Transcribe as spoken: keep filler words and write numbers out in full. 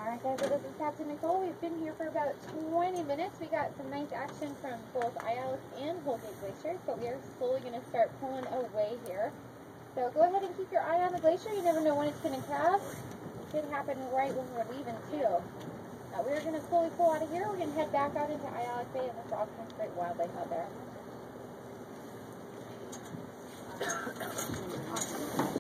Alright guys, so this is Captain Nicole. We've been here for about twenty minutes. We got some nice action from both Ayalik and Holgate glaciers, but we are slowly going to start pulling away here. So go ahead and keep your eye on the glacier. You never know when it's going to cross. It could happen right when we're leaving too. Uh, we're going to slowly pull out of here. We're going to head back out into Ayalik Bay, and there's awesome great wildlife out there.